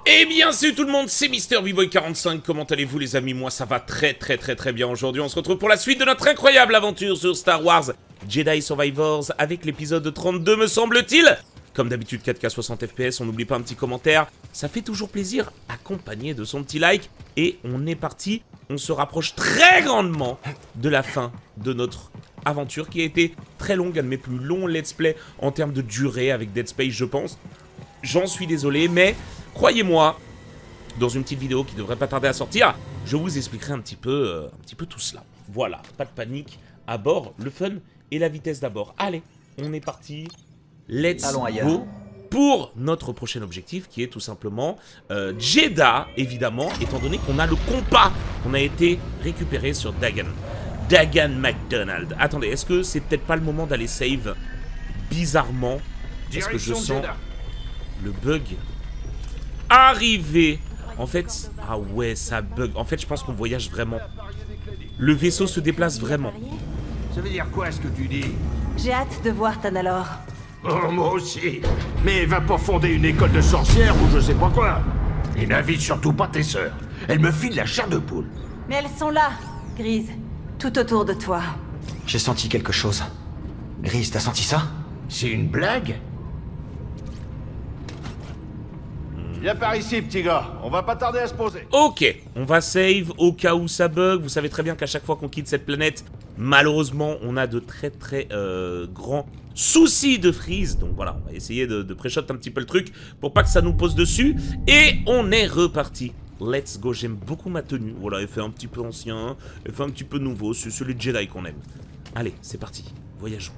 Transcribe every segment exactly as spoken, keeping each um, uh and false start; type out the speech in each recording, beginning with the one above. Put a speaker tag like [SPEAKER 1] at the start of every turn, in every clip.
[SPEAKER 1] Eh bien salut tout le monde, c'est Mister B Boy quarante-cinq, comment allez-vous les amis? Moi ça va très très très très bien aujourd'hui, on se retrouve pour la suite de notre incroyable aventure sur Star Wars Jedi Survivor avec l'épisode trente-deux me semble-t-il. Comme d'habitude quatre K soixante F P S, on n'oublie pas un petit commentaire, ça fait toujours plaisir, accompagné de son petit like. Et on est parti, on se rapproche très grandement de la fin de notre aventure qui a été très longue, un de mes plus longs let's play en termes de durée avec Dead Space je pense. J'en suis désolé, mais croyez-moi, dans une petite vidéo qui devrait pas tarder à sortir, je vous expliquerai un petit peu, euh, un petit peu tout cela. Voilà, pas de panique, à bord, le fun et la vitesse d'abord. Allez, on est parti, let's go pour notre prochain objectif qui est tout simplement euh, Jedha, évidemment, étant donné qu'on a le compas qu'on a été récupéré sur Dagan. Dagan McDonald. Attendez, est-ce que c'est peut-être pas le moment d'aller save bizarrement? Est-ce que je sens le bug arriver? En fait, ah ouais, ça bug. En fait, je pense qu'on voyage vraiment. Le vaisseau se déplace vraiment.
[SPEAKER 2] Ça veut dire quoi ce que tu dis?
[SPEAKER 3] J'ai hâte de voir Tanalor.
[SPEAKER 2] Oh, moi aussi. Mais va pas fonder une école de sorcières ou je sais pas quoi. Et n'invite surtout pas tes sœurs. Elles me filent la chair de poule.
[SPEAKER 3] Mais elles sont là, Grise, tout autour de toi.
[SPEAKER 4] J'ai senti quelque chose. Grise, t'as senti ça?
[SPEAKER 2] C'est une blague?
[SPEAKER 5] Viens par ici, petit gars. On va pas tarder à se poser.
[SPEAKER 1] Ok, on va save au cas où ça bug. Vous savez très bien qu'à chaque fois qu'on quitte cette planète, malheureusement, on a de très très euh, grands soucis de freeze. Donc voilà, on va essayer de, de pré-shot un petit peu le truc pour pas que ça nous pose dessus. Et on est reparti. Let's go, j'aime beaucoup ma tenue. Voilà, elle fait un petit peu ancien, elle fait un petit peu nouveau. C'est celui de Jedi qu'on aime. Allez, c'est parti, voyageons.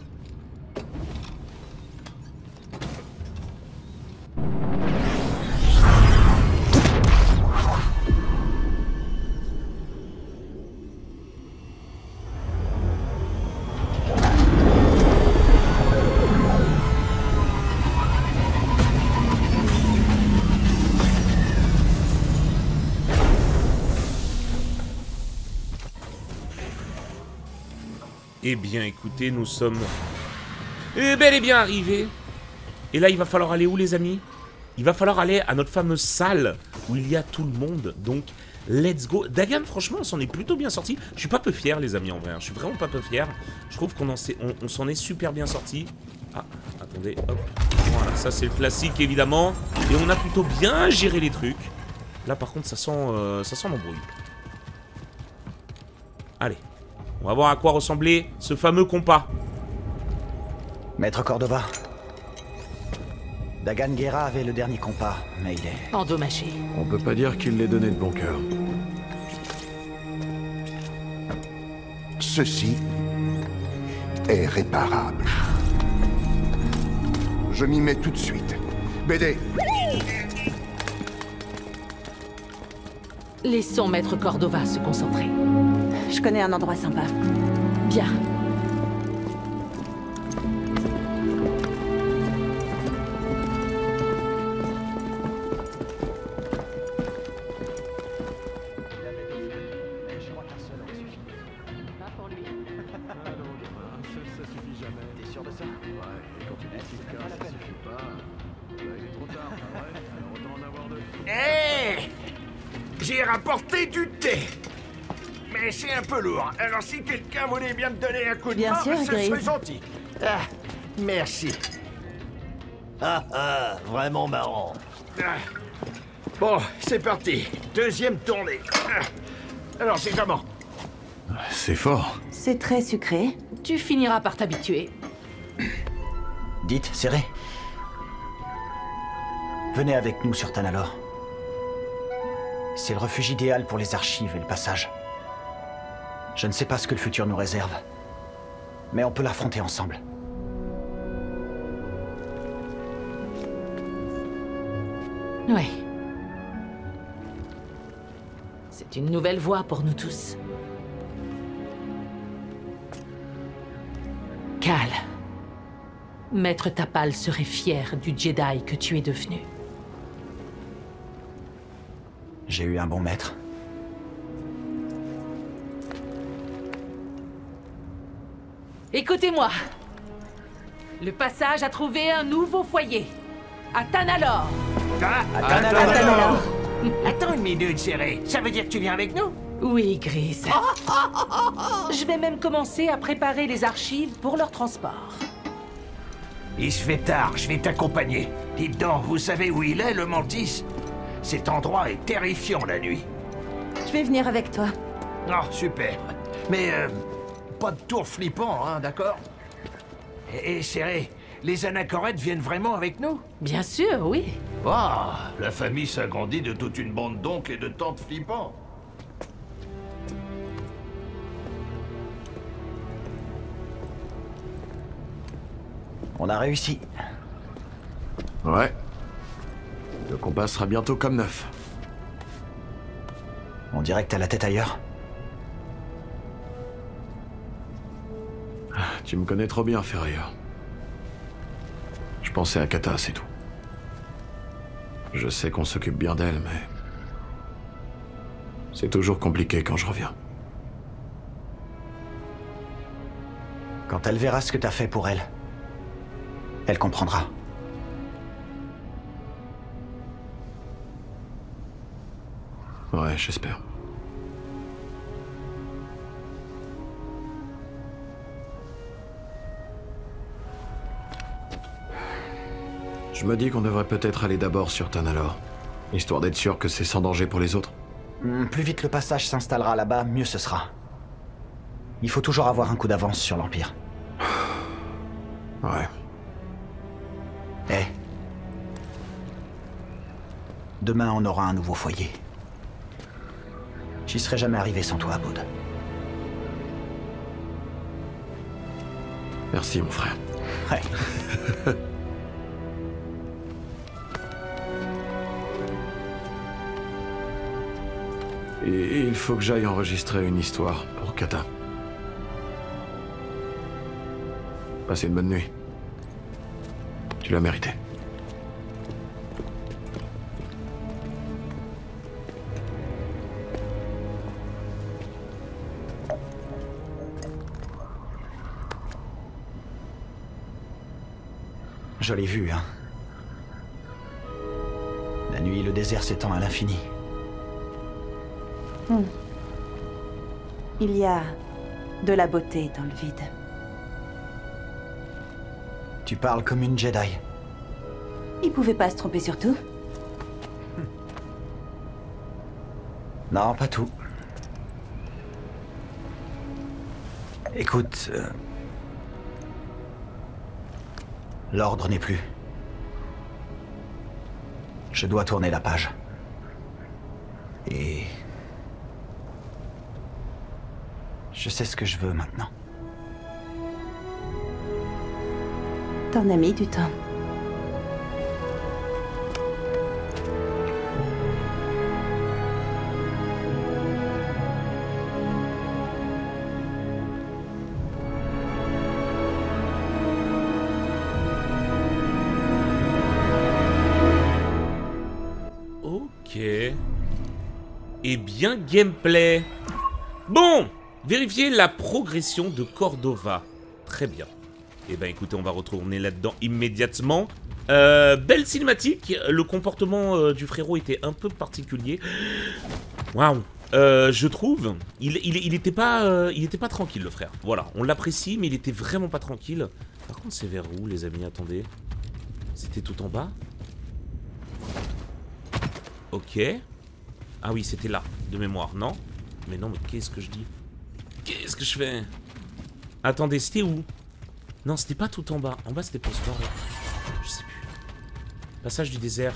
[SPEAKER 1] Eh bien, écoutez, nous sommes eh bel et bien arrivés. Et là, il va falloir aller où, les amis? Il va falloir aller à notre fameuse salle où il y a tout le monde. Donc, let's go. Dagan, franchement, on s'en est plutôt bien sorti. Je suis pas peu fier, les amis, en vrai. Je suis vraiment pas peu fier. Je trouve qu'on on, on s'en est super bien sorti. Ah, attendez, hop. Voilà, ça, c'est le classique, évidemment. Et on a plutôt bien géré les trucs. Là, par contre, ça sent, euh, ça sent l'embrouille. Allez. On va voir à quoi ressemblait ce fameux compas.
[SPEAKER 4] Maître Cordova. Dagan Gera avait le dernier compas, mais il est...
[SPEAKER 6] endommagé.
[SPEAKER 7] On peut pas dire qu'il l'ait donné de bon cœur.
[SPEAKER 8] Ceci est réparable. Je m'y mets tout de suite. B D.
[SPEAKER 6] Laissons Maître Cordova se concentrer.
[SPEAKER 3] Je connais un endroit sympa.
[SPEAKER 6] Bien.
[SPEAKER 2] Hé! J'ai rapporté du thé. Mais c'est un peu lourd. Alors si quelqu'un voulait bien me donner un coup de
[SPEAKER 3] Bien
[SPEAKER 2] main,
[SPEAKER 3] sûr,
[SPEAKER 2] ce serait
[SPEAKER 3] Grise.
[SPEAKER 2] gentil. Ah, merci.
[SPEAKER 5] Ah ah, vraiment marrant.
[SPEAKER 2] Ah. Bon, c'est parti. Deuxième tournée. Ah. Alors c'est comment?
[SPEAKER 7] C'est fort.
[SPEAKER 3] C'est très sucré.
[SPEAKER 6] Tu finiras par t'habituer.
[SPEAKER 4] Dites, serré. Venez avec nous sur Tanalor. C'est le refuge idéal pour les archives et le passage. Je ne sais pas ce que le futur nous réserve, mais on peut l'affronter ensemble.
[SPEAKER 6] Oui. C'est une nouvelle voie pour nous tous. Cal. Maître Tapal serait fier du Jedi que tu es devenu.
[SPEAKER 4] J'ai eu un bon maître.
[SPEAKER 6] Écoutez-moi. Le passage a trouvé un nouveau foyer. À Tanalor.
[SPEAKER 5] Ah,
[SPEAKER 4] Attends,
[SPEAKER 5] attends,
[SPEAKER 3] Tanalor.
[SPEAKER 5] attends une minute, Serré. Ça veut dire que tu viens avec nous?
[SPEAKER 6] Oui, Grise. Je vais même commencer à préparer les archives pour leur transport.
[SPEAKER 5] Il se fait tard, je vais t'accompagner. Dites donc, vous savez où il est, le Mantis? Cet endroit est terrifiant la nuit.
[SPEAKER 3] Je vais venir avec toi.
[SPEAKER 5] Oh, super. Mais, euh, pas de tour flippant, hein, d'accord? Et, et Serré, les anachorètes viennent vraiment avec nous?
[SPEAKER 6] Bien sûr, oui.
[SPEAKER 5] Ah, la famille s'agrandit de toute une bande d'oncles et de tantes flippants.
[SPEAKER 4] On a réussi.
[SPEAKER 7] Ouais. Le combat sera bientôt comme neuf.
[SPEAKER 4] On dirait que t'as la tête ailleurs.
[SPEAKER 7] Tu me connais trop bien, Ferreira. Je pensais à Kata, c'est tout. Je sais qu'on s'occupe bien d'elle, mais... c'est toujours compliqué quand je reviens.
[SPEAKER 4] Quand elle verra ce que t'as fait pour elle, elle comprendra.
[SPEAKER 7] Ouais, j'espère. Je me dis qu'on devrait peut-être aller d'abord sur Tanalor, histoire d'être sûr que c'est sans danger pour les autres.
[SPEAKER 4] Hmm, Plus vite le passage s'installera là-bas, mieux ce sera. Il faut toujours avoir un coup d'avance sur l'Empire.
[SPEAKER 7] Ouais.
[SPEAKER 4] Eh. Demain, on aura un nouveau foyer. J'y serais jamais arrivé sans toi, Baud.
[SPEAKER 7] Merci, mon frère.
[SPEAKER 4] Ouais.
[SPEAKER 7] Et il faut que j'aille enregistrer une histoire pour Kata. Passez une bonne nuit. Tu l'as mérité.
[SPEAKER 4] Je l'ai vu, hein. La nuit, le désert s'étend à l'infini.
[SPEAKER 3] Hmm. Il y a de la beauté dans le vide.
[SPEAKER 4] Tu parles comme une Jedi.
[SPEAKER 3] Il pouvait pas se tromper sur tout.
[SPEAKER 4] Non, pas tout. Écoute... euh, L'ordre n'est plus. Je dois tourner la page. Et... je sais ce que je veux maintenant.
[SPEAKER 3] T'en as mis du temps.
[SPEAKER 1] Ok. Et bien gameplay. Bon, vérifier la progression de Cordova. Très bien. Eh ben écoutez, on va retourner là-dedans immédiatement. Euh, belle cinématique. Le comportement euh, du frérot était un peu particulier. Waouh. Euh, je trouve, il, il, il était pas, euh, il était pas tranquille le frère. Voilà, on l'apprécie, mais il était vraiment pas tranquille. Par contre, c'est vers où, les amis? Attendez. C'était tout en bas. Ok. Ah oui, c'était là, de mémoire, non? Mais non, mais qu'est-ce que je dis? Qu'est-ce que je fais? Attendez, c'était où? Non, c'était pas tout en bas. En bas, c'était pour ce là. Je sais plus. Passage du désert.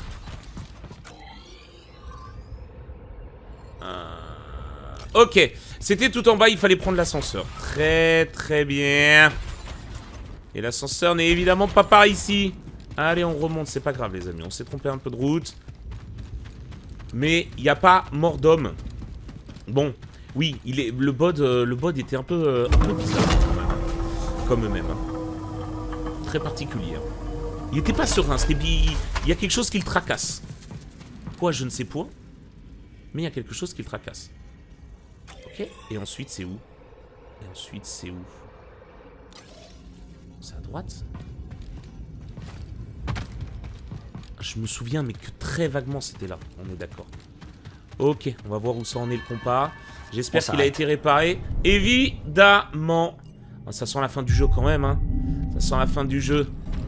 [SPEAKER 1] Euh... Ok, c'était tout en bas, il fallait prendre l'ascenseur. Très très bien. Et l'ascenseur n'est évidemment pas par ici. Allez, on remonte, c'est pas grave les amis. On s'est trompé un peu de route. Mais il n'y a pas mort d'homme. Bon, oui, il est, le bod, euh, le bod était un peu, euh, un peu bizarre quand même. Comme eux-mêmes. Hein. Très particulier. Hein. Il était pas serein, c'était bi... il y a quelque chose qui le tracasse. Quoi, je ne sais point. Mais il y a quelque chose qui le tracasse. Ok, et ensuite c'est où? Et ensuite c'est où? C'est à droite? Je me souviens, mais que très vaguement, c'était là. On est d'accord. Ok, on va voir où ça en est le compas. J'espère qu'il a été réparé. Évidemment. Ah, ça sent la fin du jeu quand même, hein. Ça sent la fin du jeu.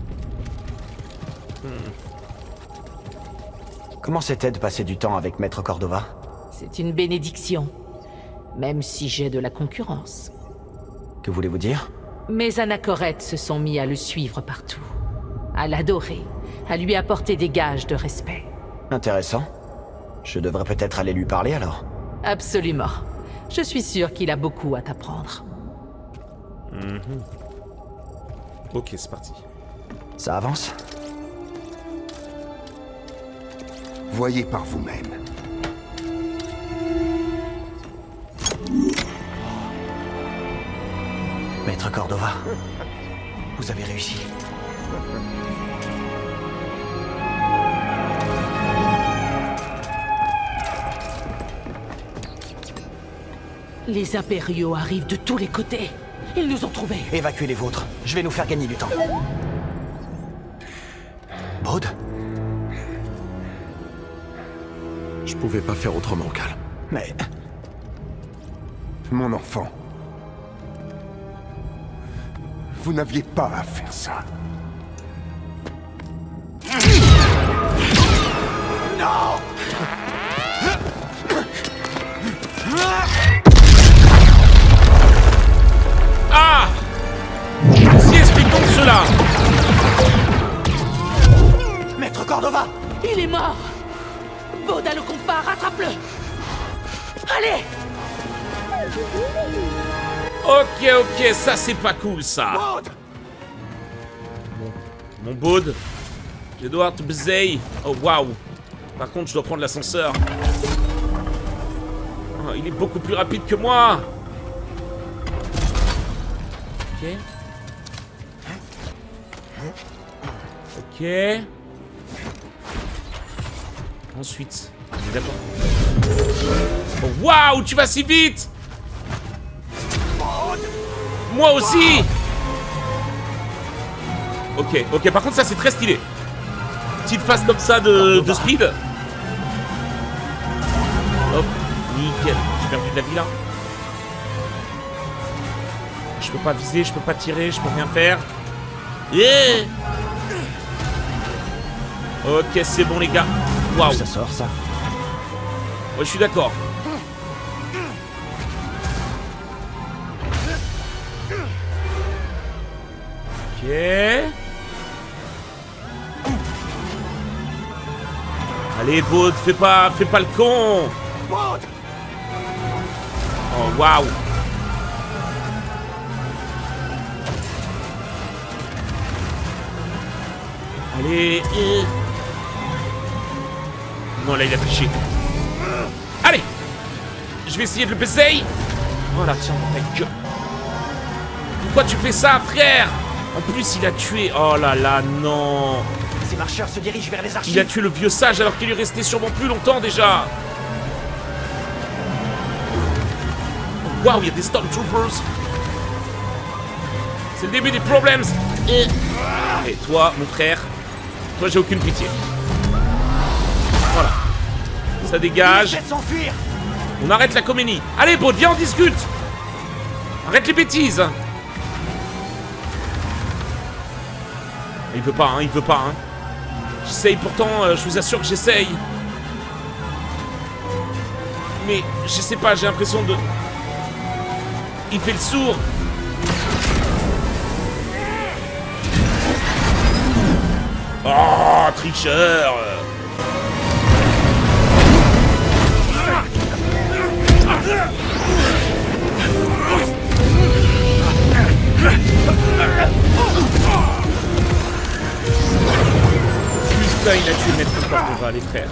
[SPEAKER 1] Hmm.
[SPEAKER 4] Comment c'était de passer du temps avec Maître Cordova?
[SPEAKER 6] C'est une bénédiction. Même si j'ai de la concurrence.
[SPEAKER 4] Que voulez-vous dire?
[SPEAKER 6] Mes anachorètes se sont mis à le suivre partout. À l'adorer. À lui apporter des gages de respect.
[SPEAKER 4] Intéressant. Je devrais peut-être aller lui parler alors.
[SPEAKER 6] Absolument. Je suis sûr qu'il a beaucoup à t'apprendre.
[SPEAKER 1] Mm-hmm. Ok, c'est parti.
[SPEAKER 4] Ça avance?
[SPEAKER 8] Voyez par vous-même.
[SPEAKER 4] Maître Cordova, vous avez réussi.
[SPEAKER 6] Les impériaux arrivent de tous les côtés. Ils nous ont trouvés.
[SPEAKER 4] Évacuez les vôtres. Je vais nous faire gagner du temps. Baud?
[SPEAKER 7] Je pouvais pas faire autrement, Cal.
[SPEAKER 4] Mais...
[SPEAKER 8] Mon enfant. Vous n'aviez pas à faire ça.
[SPEAKER 4] Non!
[SPEAKER 1] Ah! Si, expliquons cela!
[SPEAKER 4] Maître Cordova!
[SPEAKER 6] Il est mort! Baud a le compas, rattrape-le! Allez!
[SPEAKER 1] Ok, ok, ça c'est pas cool ça!
[SPEAKER 4] Baud!
[SPEAKER 1] Bon, mon Baud, je vais devoir te baiser. Oh waouh! Par contre, je dois prendre l'ascenseur. Oh, il est beaucoup plus rapide que moi! Ok. Ok. Ensuite. D'accord. Oh, waouh, tu vas si vite! Moi aussi! Ok, ok, par contre ça c'est très stylé. Petite phase comme ça de, de speed. Hop, nickel. J'ai perdu de la vie là. Je peux pas viser, je peux pas tirer, je peux rien faire. Yeah! Ok, c'est bon les gars. Waouh.
[SPEAKER 4] Ça sort ça?
[SPEAKER 1] Ouais, je suis d'accord. Ok. Allez, Baud, fais pas, fais pas le con. Oh, waouh. Allez. euh. Non, là, il a triché. Allez. Je vais essayer de le baiser. Voilà, tiens, ta gueule. Pourquoi tu fais ça, frère? En plus, il a tué... Oh là là, non.
[SPEAKER 4] Ces marcheurs se dirigent vers les archives.
[SPEAKER 1] Il a tué le vieux sage alors qu'il lui restait sûrement plus longtemps déjà. Waouh, il y a des Stormtroopers. C'est le début des problèmes. Et... Et toi, mon frère, toi, j'ai aucune pitié. Voilà. Ça dégage. On arrête la coménie. Allez, Baud, viens, on discute. Arrête les bêtises. Il veut pas, hein, il veut pas, hein. J'essaye pourtant, euh, je vous assure que j'essaye. Mais, je sais pas, j'ai l'impression de... Il fait le sourd. Oh, tricheur. Putain, il a tué Maître Cordova, les frères.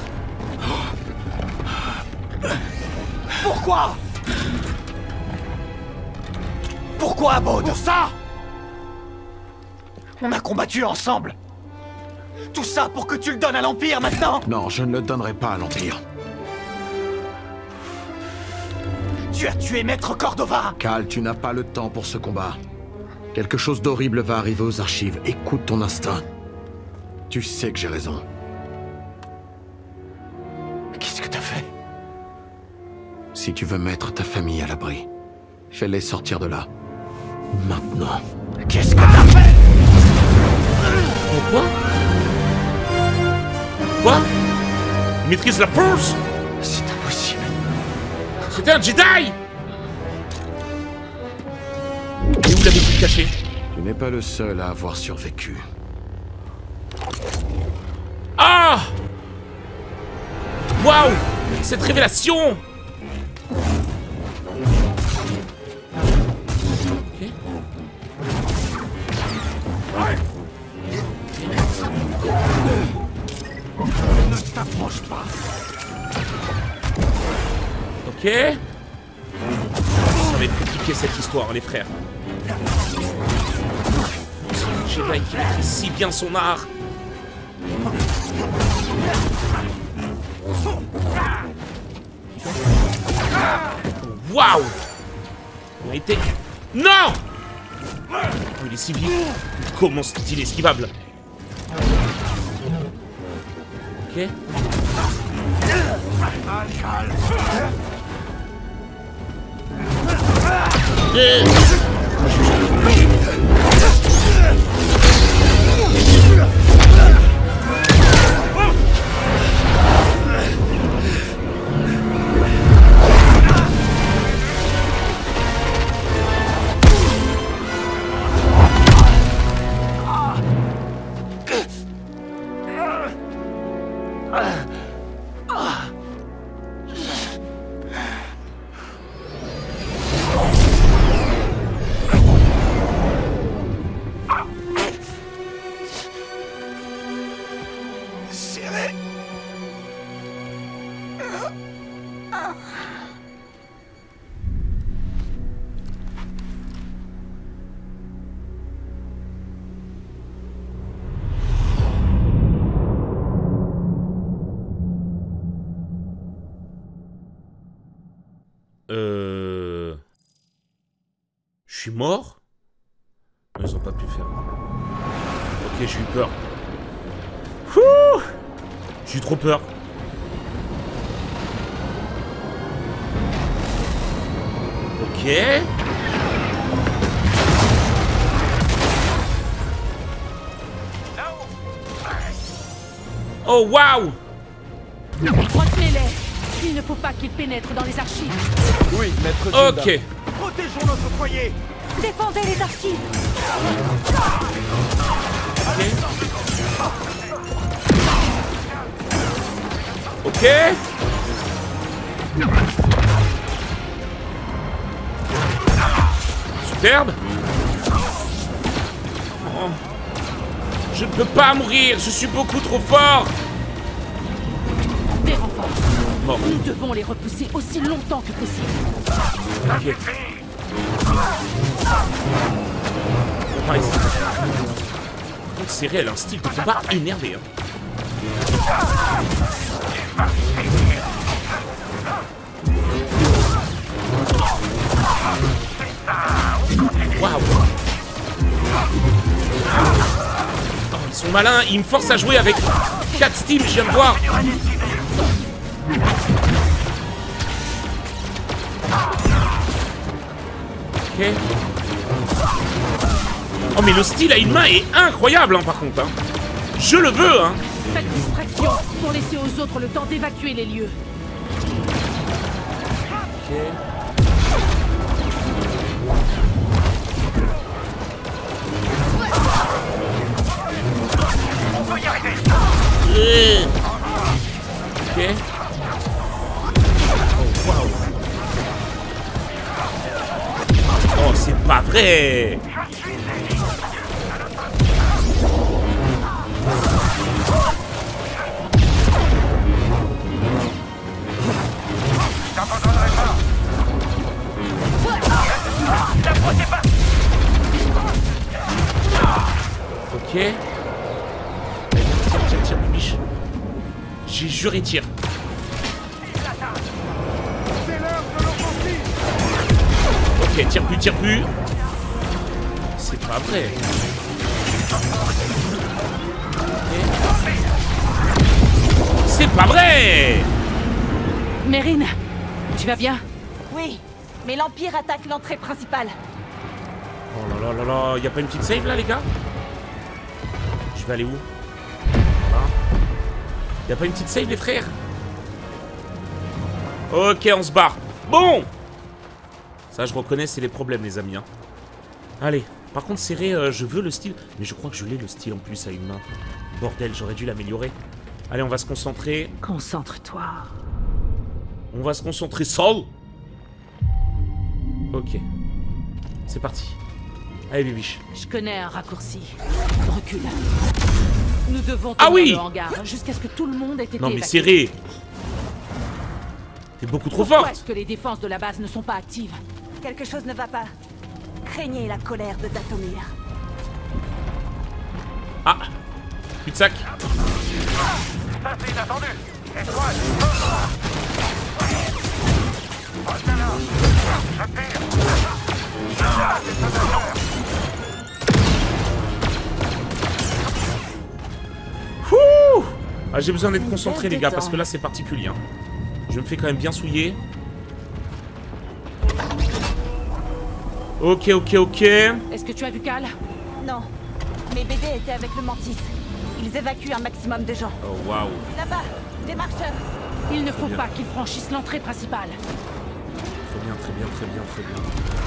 [SPEAKER 4] Pourquoi? Pourquoi, Baud? Pour ça? On a combattu ensemble. Tout ça pour que tu le donnes à l'Empire maintenant?
[SPEAKER 7] Non, je ne le donnerai pas à l'Empire.
[SPEAKER 4] Tu as tué Maître Cordova.
[SPEAKER 7] Cal, tu n'as pas le temps pour ce combat. Quelque chose d'horrible va arriver aux archives. Écoute ton instinct. Tu sais que j'ai raison. Si tu veux mettre ta famille à l'abri, fais-les sortir de là. Maintenant.
[SPEAKER 5] Qu'est-ce que t'as fait?
[SPEAKER 1] Quoi? Quoi? Il maîtrise la force?
[SPEAKER 4] C'est impossible.
[SPEAKER 1] C'était un Jedi! Et où l'avez-vous caché?
[SPEAKER 7] Tu n'es pas le seul à avoir survécu.
[SPEAKER 1] Ah! Waouh! Cette révélation! Ok.
[SPEAKER 5] Ne t'approche pas.
[SPEAKER 1] Ok. Ça va être compliqué cette histoire, les frères. C'est un Jedi qui maîtrise si bien son art. Waouh! Il a été... Non! Oh, il est si vif. Comment est-il esquivable? Ok. Euh. Euh... Je suis mort? Ils ont pas pu faire. Ok, j'ai eu peur. Ouh, j'ai eu trop peur. Ok. Oh, waouh!
[SPEAKER 6] Retenez-les! Il ne faut pas qu'ils pénètrent dans les archives.
[SPEAKER 5] Oui, maître
[SPEAKER 1] Ok.
[SPEAKER 5] Yoda. Protégeons notre foyer.
[SPEAKER 6] Défendez les archives.
[SPEAKER 1] Ok. Superbe. Oh. Je ne peux pas mourir, je suis beaucoup trop fort.
[SPEAKER 6] Des renforts.
[SPEAKER 1] Bon.
[SPEAKER 6] Nous devons les repousser aussi longtemps que possible.
[SPEAKER 1] Ok. Par ici. Donc c'est réel, un style de combat énervé. Hein. Waouh. Oh, ils sont malins, ils me forcent à jouer avec quatre Steam, je viens de voir. Ok. Oh mais le style à une main est incroyable hein, par contre hein. Je le veux hein.
[SPEAKER 6] Faites distraction pour laisser aux autres le temps d'évacuer les lieux.
[SPEAKER 1] Ok. Euh. Ok. Oh waouh. Oh c'est pas vrai. Ok. Tire, tire, tire, biche. J'ai juré, tire. Ok, tire plus, tire plus. C'est pas vrai. Okay. C'est pas vrai.
[SPEAKER 6] Mérine, tu vas bien?
[SPEAKER 3] Mais l'Empire attaque l'entrée principale.
[SPEAKER 1] Oh là là là là, y a pas une petite save là, les gars? Je vais aller où? Hein? Y a pas une petite save, les frères? Ok, on se barre. Bon! Ça, je reconnais, c'est les problèmes, les amis. Hein. Allez. Par contre, serré, euh, je veux le style. Mais je crois que je l'ai, le style, en plus, à une main. Bordel, j'aurais dû l'améliorer. Allez, on va se concentrer.
[SPEAKER 6] Concentre-toi.
[SPEAKER 1] On va se concentrer seul. Ok. C'est parti. Allez, bibiche.
[SPEAKER 6] Je connais un raccourci. Recule. Nous devons
[SPEAKER 1] Ah
[SPEAKER 6] tenir
[SPEAKER 1] oui
[SPEAKER 6] le hangar jusqu'à ce que tout le monde ait été
[SPEAKER 1] Non, mais
[SPEAKER 6] évacué.
[SPEAKER 1] serré. T'es beaucoup trop
[SPEAKER 6] Pourquoi
[SPEAKER 1] forte.
[SPEAKER 6] est-ce que les défenses de la base ne sont pas actives?
[SPEAKER 3] Quelque chose ne va pas. Craignez la colère de Dathomir.
[SPEAKER 1] Ah. Cul-de-sac.
[SPEAKER 2] Ça, c'est inattendu. Étoile.
[SPEAKER 1] Ouh. Ah, j'ai besoin d'être concentré, les gars, parce que là, c'est particulier. Hein. Je me fais quand même bien souiller. Ok, ok, ok.
[SPEAKER 6] Est-ce que tu as vu Cal?
[SPEAKER 3] Non. Mes B D étaient avec le Mantis. Ils évacuent un maximum de gens.
[SPEAKER 1] Oh, waouh.
[SPEAKER 3] Là-bas, des marcheurs.
[SPEAKER 6] Il ne faut
[SPEAKER 1] bien.
[SPEAKER 6] pas qu'ils franchissent l'entrée principale.
[SPEAKER 1] Très bien, très bien, très bien, très bien.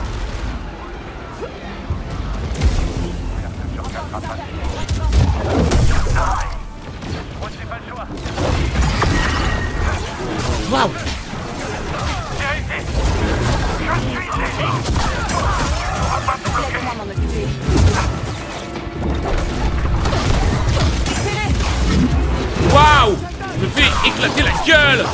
[SPEAKER 1] Waouh.
[SPEAKER 3] Laisse-moi m'en occuper.
[SPEAKER 1] Waouh. Je me fais éclater la gueule.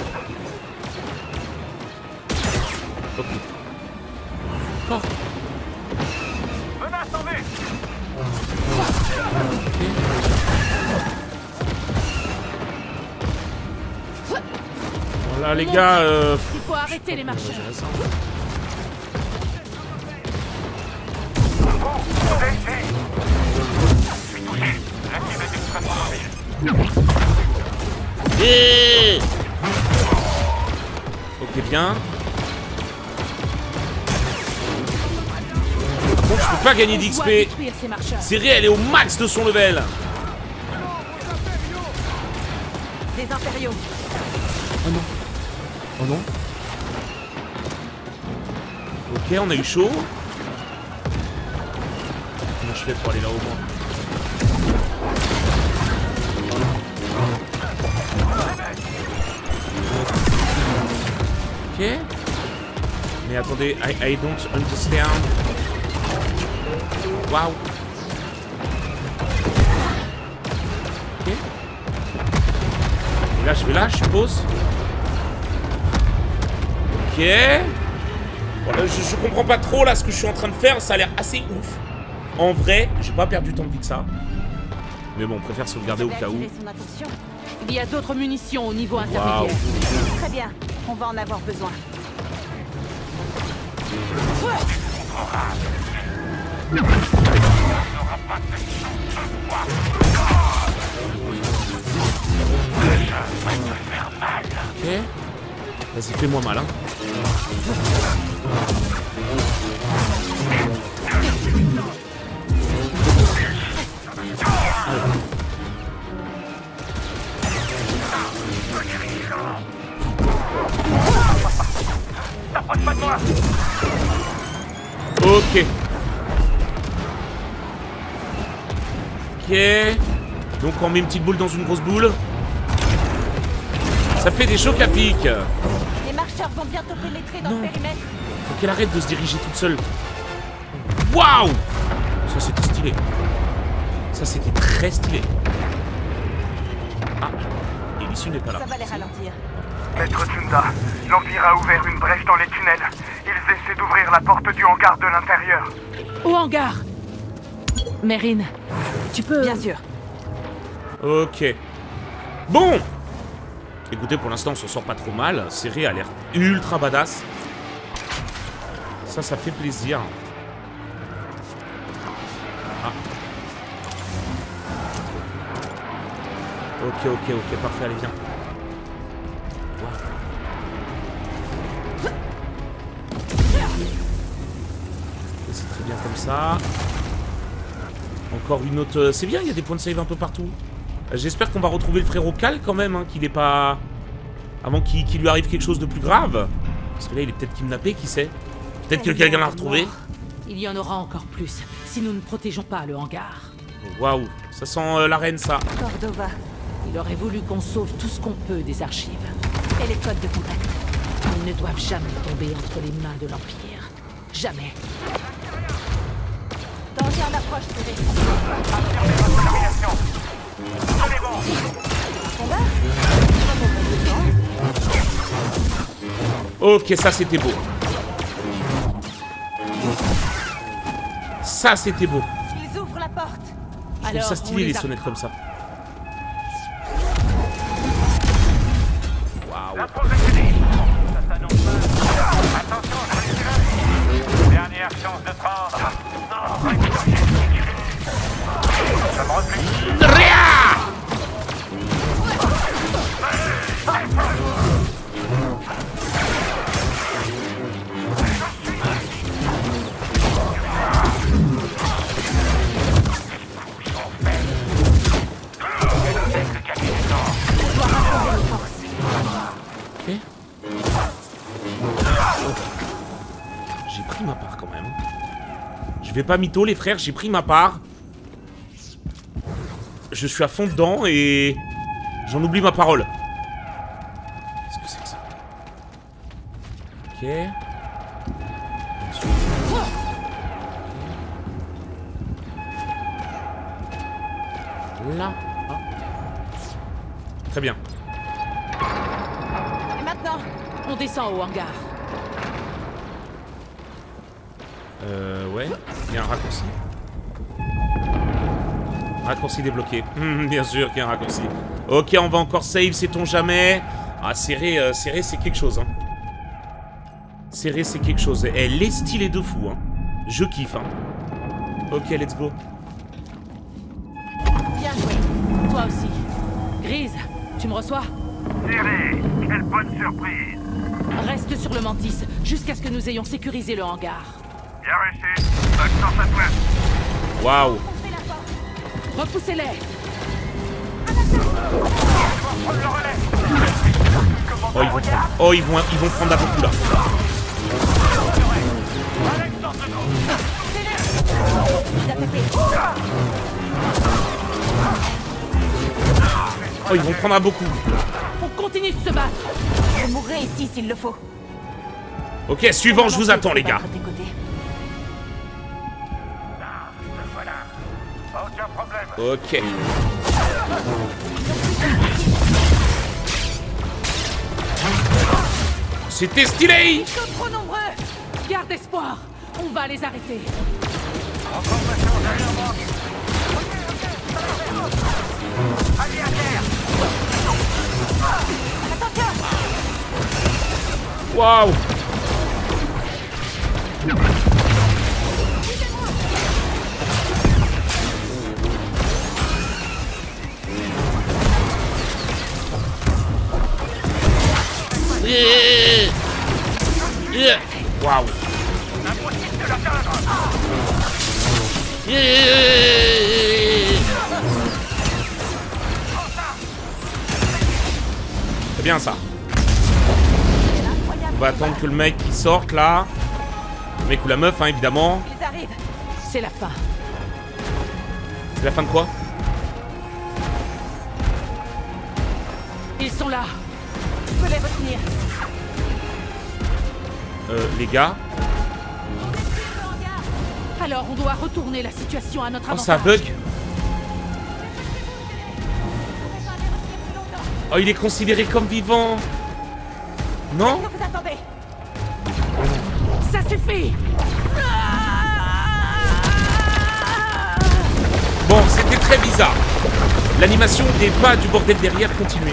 [SPEAKER 1] Ok. Oh.
[SPEAKER 2] Menace en vue.
[SPEAKER 1] Voilà, les gars. Euh...
[SPEAKER 6] Il faut arrêter les marcheurs.
[SPEAKER 1] Yeah. Ok, bien. Par contre, je peux pas gagner d'X P. Serré, elle est au max de son level.
[SPEAKER 3] Des impériaux.
[SPEAKER 1] Oh non. Oh non. Ok, on a eu chaud. Comment je fais pour aller là au moins? Ok. Mais attendez, I, I don't understand. Waouh. Ok. Et là, je vais là, je suppose. Ok. Bon, là, je, je comprends pas trop là ce que je suis en train de faire. Ça a l'air assez ouf. En vrai, j'ai pas perdu tant de vie que ça. Mais bon, on préfère sauvegarder au cas où.
[SPEAKER 3] Son attention.
[SPEAKER 6] Il y a d'autres munitions au niveau intermédiaire.
[SPEAKER 1] Waouh.
[SPEAKER 3] Très bien. On va en avoir besoin.
[SPEAKER 1] Ok. Vas-y, fais-moi mal, hein.
[SPEAKER 2] T'approches pas de moi.
[SPEAKER 1] Ok. Ok. Donc on met une petite boule dans une grosse boule. Ça fait des chocs à pic.
[SPEAKER 3] Les marcheurs vont bientôt pénétrer dans
[SPEAKER 1] Non.
[SPEAKER 3] le périmètre.
[SPEAKER 1] Faut qu'elle arrête de se diriger toute seule. Waouh. Ça c'était stylé. Ça c'était très stylé. Ah. Et l'issue n'est pas là.
[SPEAKER 3] Ça va les ralentir.
[SPEAKER 9] Maître Tunda, l'Empire a ouvert une brèche dans les tunnels. Ils essaient d'ouvrir la porte du hangar de l'intérieur.
[SPEAKER 6] Au hangar. Mérine, tu peux...
[SPEAKER 3] Bien sûr.
[SPEAKER 1] Ok. Bon. Écoutez, pour l'instant, on s'en sort pas trop mal. Serré a l'air ultra badass. Ça, ça fait plaisir. Ah. Ok, ok, ok, parfait, allez, viens. c'est très bien comme ça. Encore une autre... C'est bien, il y a des points de save un peu partout. J'espère qu'on va retrouver le frérot Cal quand même, hein, qu'il est pas... Avant qu'il qu'il lui arrive quelque chose de plus grave. Parce que là, il est peut-être kidnappé, qui sait? Peut-être que quelqu'un l'a retrouvé.
[SPEAKER 6] Il y en aura encore plus, si nous ne protégeons pas le hangar.
[SPEAKER 1] Waouh, ça sent euh, la reine, ça.
[SPEAKER 3] Cordova.
[SPEAKER 6] Il aurait voulu qu'on sauve tout ce qu'on peut des archives.
[SPEAKER 3] Et les codes de contact.
[SPEAKER 6] Ils ne doivent jamais tomber entre les mains de l'Empire. Jamais.
[SPEAKER 3] Danger en approche, Cyré.
[SPEAKER 1] Ok, ça c'était beau. Ça c'était beau.
[SPEAKER 3] Ils ouvrent la porte.
[SPEAKER 1] Je trouve ça stylé les sonnettes comme ça. Waouh.
[SPEAKER 9] Ça s'annonce pas. Attention, je dernière chance de prendre. Ça me reflète.
[SPEAKER 1] Ok. J'ai pris ma part quand même. Je vais pas mytho les frères, j'ai pris ma part. Je suis à fond dedans et j'en oublie ma parole. Qu'est-ce que c'est que ça? Ok. Là. Ah. Très bien.
[SPEAKER 6] Et maintenant, on descend au hangar.
[SPEAKER 1] Euh, ouais. Il y a un raccourci. Raccourci débloqué. Hum, bien sûr qu'il y a un raccourci. Ok, on va encore save, sait-on jamais. Ah, serré, euh, serré, c'est quelque chose, hein. Serré, c'est quelque chose. Elle est stylée de fou, hein. Je kiffe, hein. Ok, let's go.
[SPEAKER 6] Bien joué. Toi aussi. Grise, tu me reçois?
[SPEAKER 9] Thierry, quelle bonne surprise.
[SPEAKER 6] Reste sur le Mantis, jusqu'à ce que nous ayons sécurisé le hangar.
[SPEAKER 9] Bien réussi. Maxence à toi.
[SPEAKER 1] Waouh.
[SPEAKER 6] Repoussez-les.
[SPEAKER 1] Oh, ils vont prendre. Oh, ils vont, ils vont prendre à beaucoup là. Oh, ils vont prendre à beaucoup.
[SPEAKER 6] On continue de se battre.
[SPEAKER 3] Je mourrai ici s'il le faut.
[SPEAKER 1] Ok, suivant, je vous attends, les gars. Ok. C'était stylé.
[SPEAKER 6] Ils sont trop nombreux. Garde espoir. On va les arrêter.
[SPEAKER 9] Allez à terre.
[SPEAKER 1] Waouh. Yeah. Yeah. Waouh. Yeah. C'est bien ça. On va attendre que le mec qui sorte là. Le mec ou la meuf, hein, évidemment.
[SPEAKER 6] Ils arrivent. C'est la fin.
[SPEAKER 1] C'est la fin de quoi?
[SPEAKER 6] Ils sont là.
[SPEAKER 3] Je peux les retenir.
[SPEAKER 1] Euh, les gars.
[SPEAKER 6] Alors on doit retourner la situation à notre
[SPEAKER 1] Oh,
[SPEAKER 6] avantage.
[SPEAKER 1] ça bug. Oh, il est considéré comme vivant. Non?
[SPEAKER 3] Vous attendez.
[SPEAKER 6] Ça suffit.
[SPEAKER 1] Bon, c'était très bizarre. L'animation des pas du bordel derrière continuait.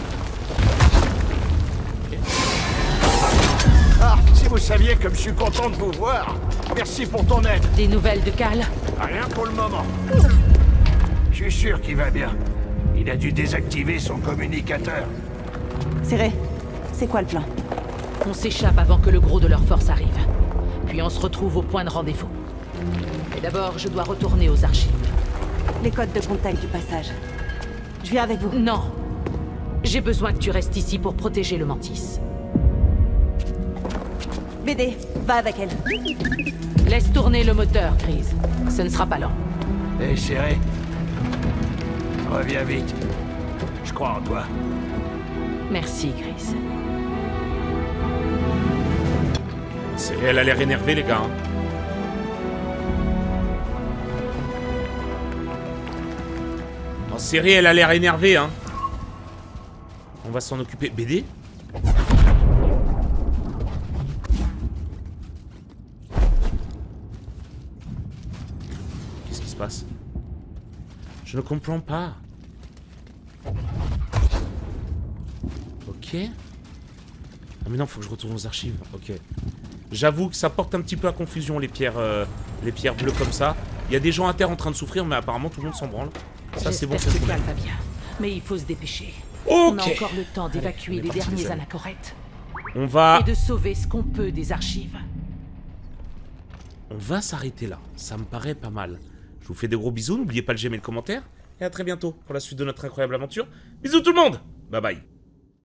[SPEAKER 5] Ah, si vous saviez comme je suis content de vous voir. Merci pour ton aide.
[SPEAKER 6] Des nouvelles de Cal?
[SPEAKER 5] Rien pour le moment. Je suis sûr qu'il va bien. Il a dû désactiver son communicateur.
[SPEAKER 3] Cyré, c'est quoi le plan?
[SPEAKER 6] On s'échappe avant que le gros de leur force arrive. Puis on se retrouve au point de rendez-vous. Mais d'abord, je dois retourner aux archives.
[SPEAKER 3] Les codes de contact du passage. Je viens avec vous.
[SPEAKER 6] Non. J'ai besoin que tu restes ici pour protéger le Mantis.
[SPEAKER 3] B D, va avec elle.
[SPEAKER 6] Laisse tourner le moteur, Grise. Ce ne sera pas lent.
[SPEAKER 5] Hé, Serré. Reviens vite. Je crois en toi.
[SPEAKER 6] Merci, Grise.
[SPEAKER 1] C'est- Elle a l'air énervée, les gars. Hein. En série, elle a l'air énervée, hein. On va s'en occuper. B D? Qu'est-ce qui se passe? Je ne comprends pas. Ok. Ah mais non, faut que je retourne aux archives. Ok. J'avoue que ça porte un petit peu à confusion, les pierres, euh, les pierres bleues comme ça. Il y a des gens à terre en train de souffrir, mais apparemment tout le monde s'en branle. Ça, c'est bon, c'est
[SPEAKER 6] J'espère
[SPEAKER 1] tout.
[SPEAKER 6] que Cal va bien. Mais il faut se dépêcher.
[SPEAKER 1] Ok.
[SPEAKER 6] On a encore le temps d'évacuer
[SPEAKER 1] Allez, on est
[SPEAKER 6] les
[SPEAKER 1] parti, les
[SPEAKER 6] derniers
[SPEAKER 1] amis.
[SPEAKER 6] anachorètes.
[SPEAKER 1] On va...
[SPEAKER 6] Et de sauver ce qu'on peut des archives.
[SPEAKER 1] On va s'arrêter là. Ça me paraît pas mal. Je vous fais des gros bisous. N'oubliez pas de j'aimer le commentaire. Et à très bientôt pour la suite de notre incroyable aventure. Bisous tout le monde. Bye bye.